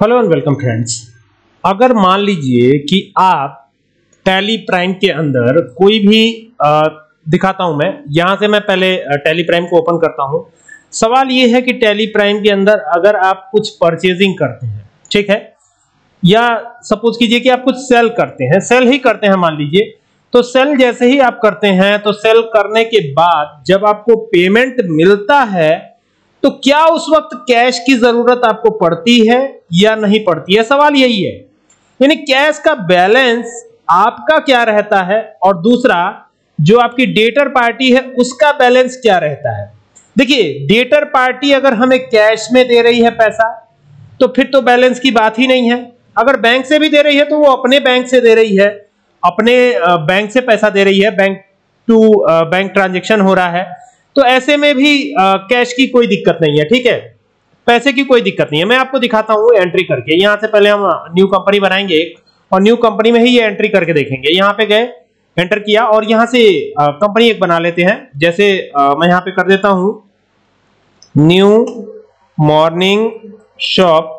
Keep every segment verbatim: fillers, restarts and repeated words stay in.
Hello and welcome friends. अगर मान लीजिए कि आप टैली प्राइम के अंदर कोई भी आ, दिखाता हूं मैं यहां से मैं पहले टैली प्राइम को ओपन करता हूं। सवाल ये है कि टैली प्राइम के अंदर अगर आप कुछ परचेजिंग करते हैं, ठीक है, या सपोज कीजिए कि आप कुछ सेल करते हैं, सेल ही करते हैं मान लीजिए, तो सेल जैसे ही आप करते हैं तो सेल करने के बाद जब आपको पेमेंट मिलता है तो क्या उस वक्त कैश की जरूरत आपको पड़ती है या नहीं पड़ती है, सवाल यही है। यानी कैश का बैलेंस आपका क्या रहता है और दूसरा जो आपकी डेटर पार्टी है उसका बैलेंस क्या रहता है। देखिए, डेटर पार्टी अगर हमें कैश में दे रही है पैसा तो फिर तो बैलेंस की बात ही नहीं है। अगर बैंक से भी दे रही है तो वो अपने बैंक से दे रही है, अपने बैंक से पैसा दे रही है, बैंक टू बैंक ट्रांजैक्शन हो रहा है, तो ऐसे में भी कैश की कोई दिक्कत नहीं है, ठीक है, पैसे की कोई दिक्कत नहीं है। मैं आपको दिखाता हूं एंट्री करके। यहां से पहले हम न्यू कंपनी बनाएंगे एक, और न्यू कंपनी में ही ये एंट्री करके देखेंगे। यहां पे गए, एंटर किया और यहां से कंपनी एक बना लेते हैं। जैसे आ, मैं यहां पे कर देता हूं न्यू मॉर्निंग शॉप,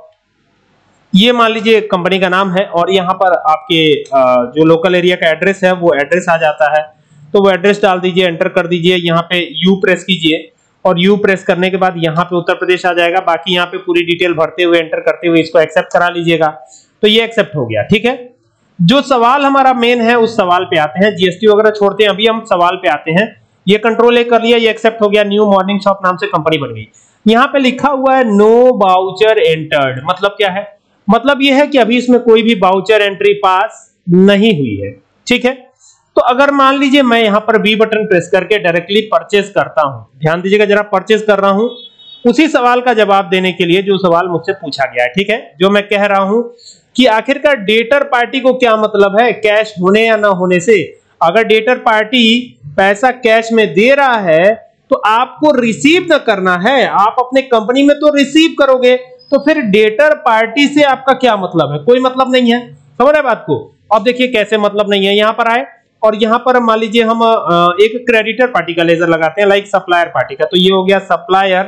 ये मान लीजिए कंपनी का नाम है, और यहां पर आपके आ, जो लोकल एरिया का एड्रेस है वो एड्रेस आ जाता है, तो वो एड्रेस डाल दीजिए, एंटर कर दीजिए, यहाँ पे यू प्रेस कीजिए और यू प्रेस करने के बाद यहाँ पे उत्तर प्रदेश आ जाएगा। बाकी यहाँ पे पूरी डिटेल भरते हुए एंटर करते हुए इसको एक्सेप्ट करा लीजिएगा, तो ये एक्सेप्ट हो गया, ठीक है। जो सवाल हमारा मेन है उस सवाल पे आते हैं, जीएसटी वगैरह छोड़ते हैं, अभी हम सवाल पे आते हैं। ये कंट्रोल ए कर लिया, ये एक्सेप्ट हो गया, न्यू मॉर्निंग शॉप नाम से कंपनी बन गई। यहाँ पे लिखा हुआ है नो बाउचर एंटर्ड, मतलब क्या है, मतलब ये है कि अभी इसमें कोई भी बाउचर एंट्री पास नहीं हुई है, ठीक है। तो अगर मान लीजिए मैं यहां पर बी बटन प्रेस करके डायरेक्टली परचेज करता हूं, ध्यान दीजिएगा जरा, परचेज कर रहा हूं उसी सवाल का जवाब देने के लिए जो सवाल मुझसे पूछा गया है, ठीक है। जो मैं कह रहा हूं कि आखिरकार डेटर पार्टी को क्या मतलब है कैश होने या ना होने से। अगर डेटर पार्टी पैसा कैश में दे रहा है तो आपको रिसीव न करना है, आप अपने कंपनी में तो रिसीव करोगे, तो फिर डेटर पार्टी से आपका क्या मतलब है, कोई मतलब नहीं है। समझ रहे बात को। अब देखिए कैसे मतलब नहीं है, यहां पर आए और यहां पर मान लीजिए हम एक क्रेडिटर पार्टी का लेजर लगाते हैं, लाइक सप्लायर पार्टी का, तो ये हो गया सप्लायर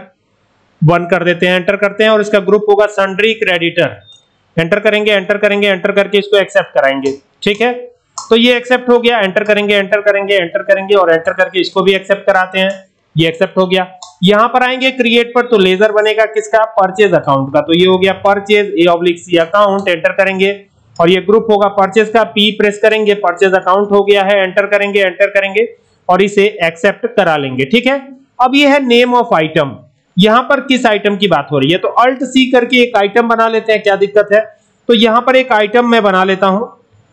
वन कर देते हैं, एंटर करते हैं, और इसका ग्रुप होगा सन्ड्री क्रेडिटर, एंटर करेंगे, एंटर करेंगे, एंटर करके इसको एक्सेप्ट कराएंगे, ठीक है। तो ये एक्सेप्ट हो गया, एंटर करेंगे, एंटर करेंगे, एंटर करेंगे और एंटर करके इसको भी एक्सेप्ट कराते हैं, ये एक्सेप्ट हो गया। यहां पर आएंगे क्रिएट पर, तो लेजर बनेगा किसका, परचेज अकाउंट का, तो ये हो गया purchase A oblique C account, enter करेंगे, और ये ग्रुप होगा परचेज का, पी प्रेस करेंगे, परचेज अकाउंट हो गया है, एंटर करेंगे, एंटर करेंगे और इसे एक्सेप्ट करा लेंगे, ठीक है। अब ये है नेम ऑफ आइटम, यहां पर किस आइटम की बात हो रही है, तो अल्ट सी करके एक आइटम बना लेते हैं, क्या दिक्कत है। तो यहां पर एक आइटम मैं बना लेता हूं,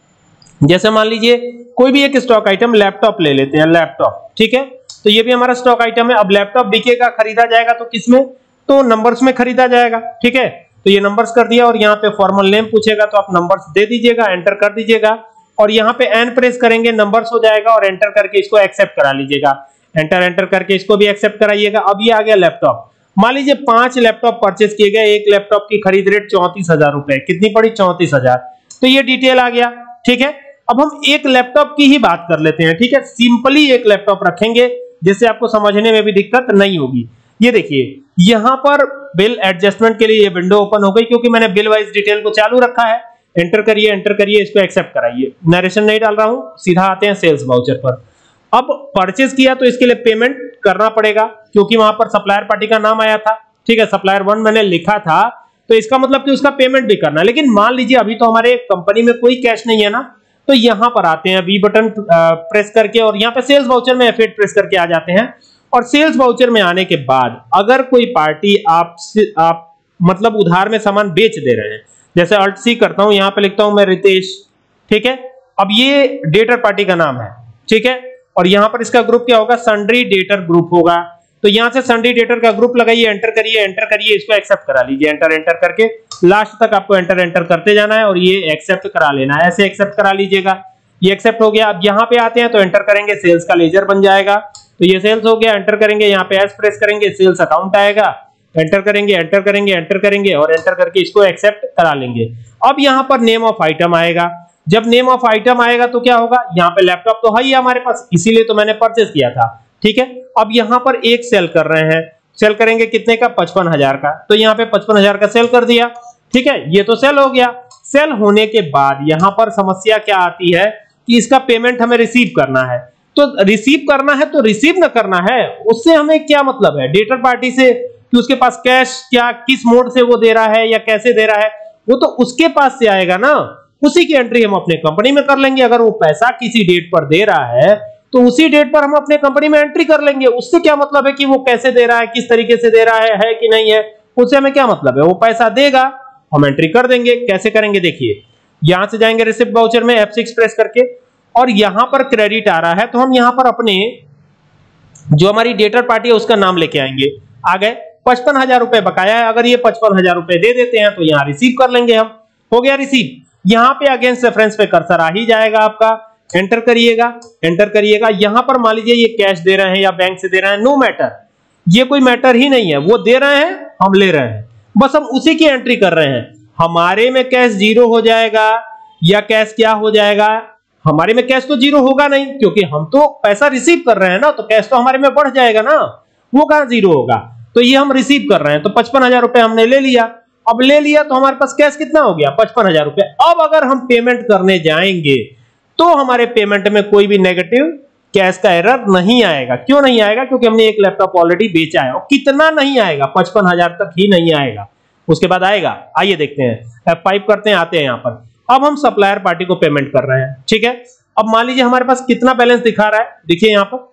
जैसे मान लीजिए कोई भी एक स्टॉक आइटम, लैपटॉप ले लेते हैं, लैपटॉप, ठीक है। तो ये भी हमारा स्टॉक आइटम है। अब लैपटॉप बिकेगा, खरीदा जाएगा तो किसमें, तो नंबर्स में खरीदा जाएगा, ठीक है। तो ये नंबर्स कर दिया और यहाँ पे फॉर्मल नेम पूछेगा तो आप नंबर्स दे दीजिएगा, एंटर कर दीजिएगा, और यहाँ पे एन प्रेस करेंगे, नंबर्स हो जाएगा, और एंटर करके इसको एक्सेप्ट करा लीजिएगा, एंटर एंटर करके इसको भी एक्सेप्ट कराइएगा। अब ये आ गया लैपटॉप। मान लीजिए पांच लैपटॉप परचेज किए गए, एक लैपटॉप की खरीद रेट चौंतीस हजार रुपए, कितनी पड़ी, चौंतीस हजार, तो ये डिटेल आ गया, ठीक है। अब हम एक लैपटॉप की ही बात कर लेते हैं, ठीक है, सिंपली एक लैपटॉप रखेंगे जिससे आपको समझने में भी दिक्कत नहीं होगी। ये देखिए यहां पर बिल एडजस्टमेंट के लिए ये विंडो ओपन हो गई, क्योंकि मैंने बिल वाइज डिटेल को चालू रखा है। एंटर करिए, एंटर करिए, इसको एक्सेप्ट कराइए, नरेशन नहीं डाल रहा हूं, सीधा आते हैं सेल्स वाउचर पर। अब परचेज किया तो इसके लिए पेमेंट करना पड़ेगा, क्योंकि वहां पर सप्लायर पार्टी का नाम आया था, ठीक है, सप्लायर वन मैंने लिखा था, तो इसका मतलब कि उसका पेमेंट भी करना। लेकिन मान लीजिए अभी तो हमारे कंपनी में कोई कैश नहीं है ना, तो यहां पर आते हैं वी बटन प्रेस करके, और यहां पे सेल्स वाउचर में एफ एट प्रेस करके आ जाते हैं। और सेल्स वाउचर में आने के बाद अगर कोई पार्टी आप आप मतलब उधार में सामान बेच दे रहे हैं, जैसे अल्ट सी करता हूं, यहां पे लिखता हूं मैं रितेश, ठीक है। अब ये डेटर पार्टी का नाम है, ठीक है, और यहां पर इसका ग्रुप क्या होगा, सन्ड्री डेटर ग्रुप होगा, तो यहां से सन्ड्री डेटर का ग्रुप लगाइए, एंटर करिए, एंटर करिए, इसको एक्सेप्ट करा लीजिए, एंटर एंटर करके लास्ट तक आपको एंटर एंटर करते जाना है और ये एक्सेप्ट करा लेना है, ऐसे एक्सेप्ट करा लीजिएगा। ये एक्सेप्ट हो गया। अब यहां पे आते हैं तो एंटर करेंगे, सेल्स का लेजर बन जाएगा, तो ये सेल्स हो गया, एंटर करेंगे, यहाँ पे एस प्रेस करेंगे, सेल्स अकाउंट आएगा, एंटर करेंगे, एंटर करेंगे, एंटर करेंगे और एंटर करके इसको एक्सेप्ट करा लेंगे। अब यहाँ पर नेम ऑफ आइटम आएगा, जब नेम ऑफ आइटम आएगा तो क्या होगा, यहाँ पे लैपटॉप तो है ही हमारे पास, इसीलिए तो मैंने परचेज किया था, ठीक है। अब यहाँ पर एक सेल कर रहे हैं, सेल करेंगे कितने का, पचपन हजार का, तो यहाँ पे पचपन हजार का सेल कर दिया, ठीक है, ये तो सेल हो गया। सेल होने के बाद यहां पर समस्या क्या आती है कि इसका पेमेंट हमें रिसीव करना है। तो रिसीव करना है तो रिसीव ना करना है, उससे हमें क्या मतलब है डेटर पार्टी से कि उसके पास कैश क्या किस मोड से वो दे रहा है या कैसे दे रहा है, वो तो उसके पास से आएगा ना, उसी की एंट्री हम अपने कंपनी में कर लेंगे। अगर वो पैसा किसी डेट पर दे रहा है तो उसी डेट पर हम अपने कंपनी में एंट्री कर लेंगे। उससे क्या मतलब है कि वो कैसे दे रहा है, किस तरीके से दे रहा है, है कि नहीं है, उससे हमें क्या मतलब है। वो पैसा देगा, हम एंट्री कर देंगे। कैसे करेंगे देखिए, यहां से जाएंगे रिसिप्ट वाउचर में एफ सिक्स प्रेस करके, और यहां पर क्रेडिट आ रहा है तो हम यहां पर अपने जो हमारी डेटर पार्टी है उसका नाम लेके आएंगे। आ गए पचपन हजार रुपए बकाया है, अगर ये पचपन हजार रुपए दे देते हैं तो यहां रिसीव कर लेंगे हम। हो गया रिसीव। यहां पे अगेंस्ट रेफरेंस पे कर्सर आ ही जाएगा आपका, एंटर करिएगा, एंटर करिएगा। यहां पर मान लीजिए ये कैश दे रहे हैं या बैंक से दे रहे हैं, नो मैटर, ये कोई मैटर ही नहीं है। वो दे रहे हैं, हम ले रहे हैं, बस हम उसी की एंट्री कर रहे हैं। हमारे में कैश जीरो हो जाएगा या कैश क्या हो जाएगा, हमारे में कैश तो जीरो होगा नहीं, क्योंकि हम तो पैसा रिसीव कर रहे हैं ना, तो कैश तो हमारे में बढ़ जाएगा ना, वो कहां जीरो होगा। तो ये हम रिसीव कर रहे हैं, तो पचपन हजार रुपए हमने ले लिया। अब ले लिया तो हमारे पास कैश कितना हो गया, पचपन हजार रुपए। अब अगर हम पेमेंट करने जाएंगे तो हमारे पेमेंट में कोई भी नेगेटिव कैश का एरर नहीं आएगा। क्यों नहीं आएगा, क्योंकि हमने एक लैपटॉप ऑलरेडी बेचा है। और कितना नहीं आएगा, पचपन हजार तक ही नहीं आएगा, उसके बाद आएगा। आइए देखते हैं, एफ फाइव करते हैं, आते हैं यहां पर। अब हम सप्लायर पार्टी को पेमेंट कर रहे हैं, ठीक है। अब मान लीजिए हमारे पास कितना बैलेंस दिखा रहा है, देखिए यहां पर,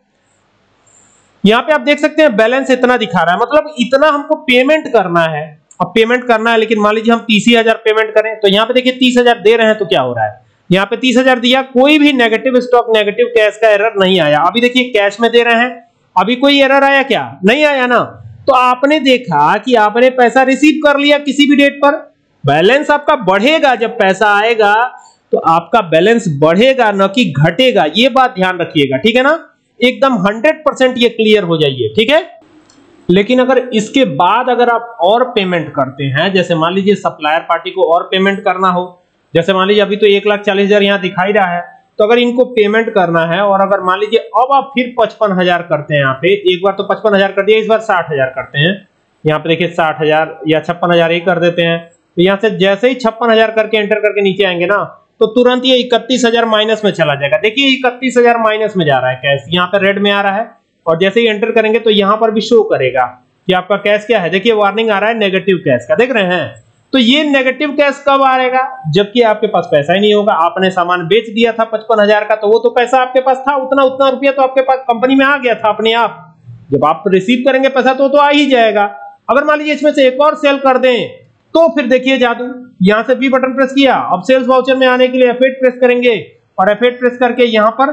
यहां पे आप देख सकते हैं बैलेंस इतना दिखा रहा है, मतलब इतना हमको पेमेंट करना है। अब पेमेंट करना है, लेकिन मान लीजिए हम तीस हजार पेमेंट करें, तो यहां पे देखिए तीस हजार दे रहे हैं, तो क्या हो रहा है, यहां पे तीस हजार दिया, कोई भी नेगेटिव स्टॉक नेगेटिव कैश का एरर नहीं आया। अभी देखिए कैश में दे रहे हैं, अभी कोई एरर आया क्या, नहीं आया ना। तो आपने देखा कि आपने पैसा रिसीव कर लिया किसी भी डेट पर, बैलेंस आपका बढ़ेगा। जब पैसा आएगा तो आपका बैलेंस बढ़ेगा, न कि घटेगा। ये बात ध्यान रखिएगा, ठीक है ना, एकदम हंड्रेड परसेंट ये क्लियर हो जाइए, ठीक है। लेकिन अगर इसके बाद अगर आप और पेमेंट करते हैं, जैसे मान लीजिए सप्लायर पार्टी को और पेमेंट करना हो, जैसे मान लीजिए अभी तो एक लाख चालीस हजार यहाँ दिखाई रहा है, तो अगर इनको पेमेंट करना है, और अगर मान लीजिए अब आप फिर पचपन हजार करते हैं, यहाँ पे एक बार तो पचपन हजार कर दिया, इस बार साठ हजार करते हैं, यहाँ पे देखिए साठ हजार या छप्पन हजार ही कर देते हैं। तो यहाँ से जैसे ही छप्पन हजार करके एंटर करके नीचे आएंगे ना, तो तुरंत ये इकतीस हजार माइनस में चला जाएगा। देखिए इकतीस हजार माइनस में जा रहा है कैश, यहाँ पे रेड में आ रहा है, और जैसे ही एंटर करेंगे तो यहाँ पर भी शो करेगा कि आपका कैश क्या है। देखिए वार्निंग आ रहा है नेगेटिव कैश का, देख रहे हैं। तो ये नेगेटिव कैश कब आएगा, जबकि आपके पास पैसा ही नहीं होगा। आपने सामान बेच दिया था पचपन हजार का, तो वो तो पैसा आपके पास था, उतना उतना रुपया तो आपके पास कंपनी में आ गया था अपने आप। जब आप रिसीव करेंगे पैसा तो, तो आ ही जाएगा। अगर मान लीजिए इसमें से एक और सेल कर दें, तो फिर देखिए जादू, यहां से बी बटन प्रेस किया, अब सेल्स वाउचर में आने के लिए एफ एट प्रेस करेंगे, और एफ एट प्रेस करके यहां पर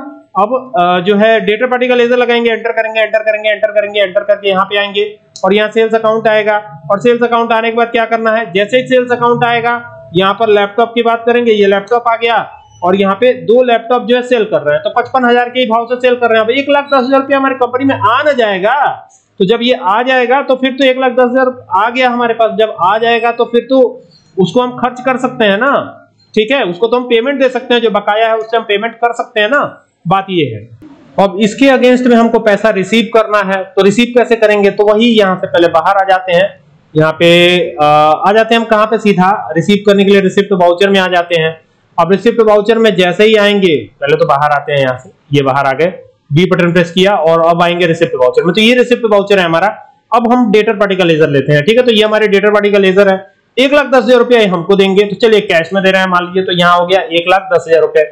अब जो है डेटा पार्टी का लेजर लगाएंगे, एंटर करेंगे, एंटर करेंगे, एंटर करेंगे, एंटर करके यहाँ पे आएंगे, और यहाँ सेल्स अकाउंट आएगा। और सेल्स अकाउंट आने के बाद क्या करना है, जैसे ही सेल्स अकाउंट आएगा, यहाँ पर लैपटॉप की बात करेंगे, ये लैपटॉप आ गया, और यहाँ पे दो लैपटॉप जो है सेल कर रहे हैं, तो पचपन हजार के भाव से सेल कर रहे हैं। अब एक लाख दस हजार रुपया हमारी कंपनी में आ ना जाएगा, तो जब ये आ जाएगा तो फिर तो एक लाख दस हजार आ गया हमारे पास। जब आ जाएगा तो फिर तो उसको हम खर्च कर सकते हैं ना, ठीक है, उसको तो हम पेमेंट दे सकते हैं, जो बकाया है उससे हम पेमेंट कर सकते हैं ना, बात ये है। अब इसके अगेंस्ट में हमको पैसा रिसीव करना है, तो रिसीव कैसे करेंगे, तो वही यहाँ से पहले बाहर आ जाते हैं, यहाँ पे आ, आ जाते हैं हम कहाँ पे, सीधा रिसीव करने के लिए रिसिप्ट वाउचर में आ जाते हैं। अब रिसिप्ट वाउचर में जैसे ही आएंगे, पहले तो बाहर आते हैं, यहाँ से ये बाहर आ गए, बी बटन प्रेस किया, और अब आएंगे रिसिप्ट वाउचर में। तो ये रिसिप्ट वाउचर है हमारा। अब हम डेटर पार्टी का लेजर लेते हैं, ठीक है। तो ये हमारे डेटर पार्टी का लेजर है, एक लाख दस हजार रुपया हमको देंगे। तो चलिए कैश में दे रहे हैं मान लीजिए, तो यहाँ हो गया एक लाख दस हजार रुपए,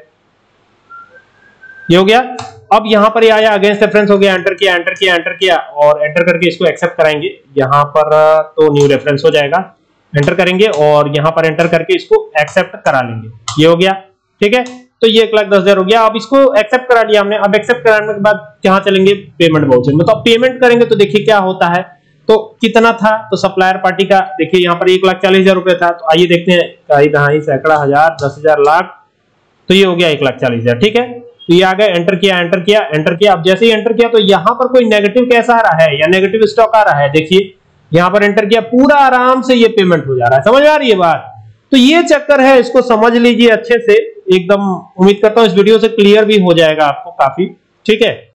ये हो गया। अब यहाँ पर ये आया अगेंस्ट रेफरेंस हो गया, एंटर किया, एंटर किया, एंटर किया, और एंटर करके इसको एक्सेप्ट कराएंगे। यहाँ पर तो न्यू रेफरेंस हो जाएगा, एंटर करेंगे, और यहाँ पर एंटर करके इसको एक्सेप्ट करा लेंगे, ये हो गया, ठीक है। तो ये एक लाख दस हजार हो गया। अब इसको एक्सेप्ट करा लिया हमने। अब एक्सेप्ट कराने के बाद कहाँ चलेंगे, पेमेंट वाउचर में। तो अब पेमेंट करेंगे तो देखिए क्या होता है, तो कितना था, तो सप्लायर पार्टी का देखिए यहाँ पर एक लाख चालीस हजार रुपए था। तो आइए देखते हैं, कई दहाई सैकड़ा हजार दस हजार लाख, तो ये हो गया एक लाख चालीस हजार, ठीक है। तो ये आ गया, एंटर किया, एंटर किया, एंटर किया। अब जैसे ही एंटर किया तो यहाँ पर कोई नेगेटिव कैश आ रहा है या नेगेटिव स्टॉक आ रहा है, देखिए यहाँ पर एंटर किया, पूरा आराम से ये पेमेंट हो जा रहा है। समझ आ रही है बात, तो ये चक्कर है, इसको समझ लीजिए अच्छे से एकदम। उम्मीद करता हूं इस वीडियो से क्लियर भी हो जाएगा आपको काफी, ठीक है।